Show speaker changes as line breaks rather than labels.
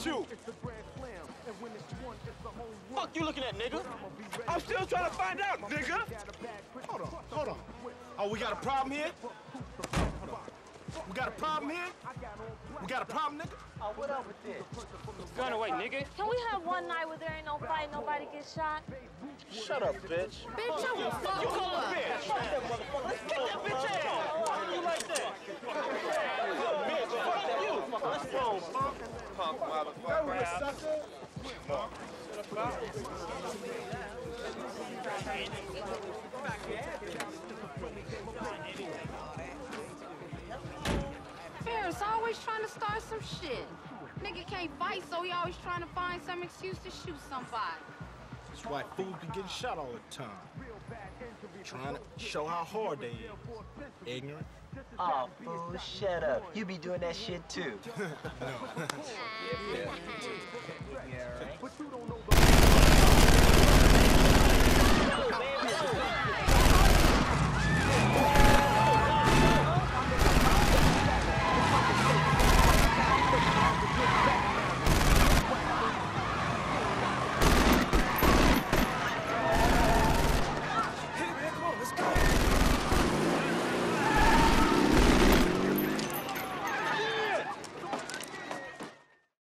at you. Fuck you looking at, nigga? I'm still trying to find out, nigga.
Hold on. Oh, we got a problem here? We got a problem here? We got a problem, nigga?
Oh, what up with this?
Gun away, nigga.
Can we have one night where there ain't no fight, nobody gets shot?
Shut up, bitch.
Bitch, I will fuck
You call a bitch. Fuck that motherfucker. Let's get that bitch ass. Why do you like that? Bitch, fuck you. Let's go, punk motherfucker.
Sucker.
Ferris always trying to start some shit. Nigga can't fight, so he always trying to find some excuse to shoot somebody.
That's why fools be getting shot all the time. Trying to show how hard they is. Ignorant.
Oh, fool, shut up. You be doing that shit too.
Yeah, right.